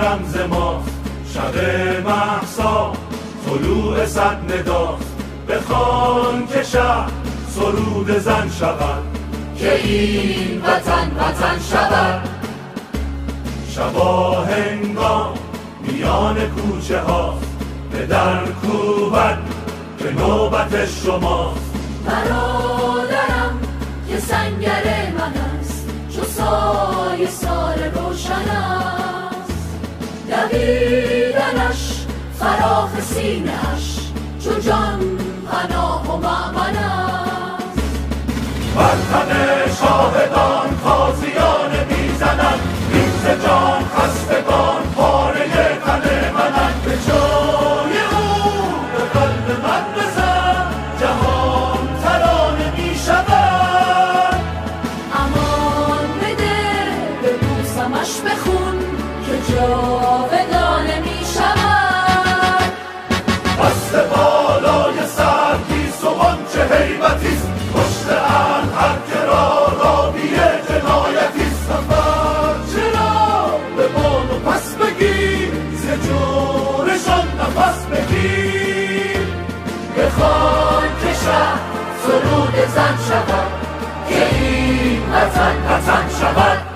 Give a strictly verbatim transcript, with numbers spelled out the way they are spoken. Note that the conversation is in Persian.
رمز ماست، شب مهسا طلوع صد نداست. بخوان که شهر سرود زن شود، که این وطن وطن شود. شبا هنگام میان کوچه هاست، به در کوبد که نوبت شماست. برادرم که سنگر من است، چو سایه سال روشن است. دویدنش فراخ سینه‌اش، چو جان پناه و مأمن است. بر تن شاهدان تازیان میزنند، ریز جان خستگان پاره تن منند. به جای او به قلب من بزن، جهان ترانه میشود. امان بده به بوسمش بخون، که جاودانه میشود. دست بالای سر کیست و آنچه هیبتیست، پشت اند هر که را راوی جنایتیست. نفر چرا به بان و پس بگیر، ز جورشان نفس بگیر. بخوان که شهر سرود زن شود، که این وطن وطن شود.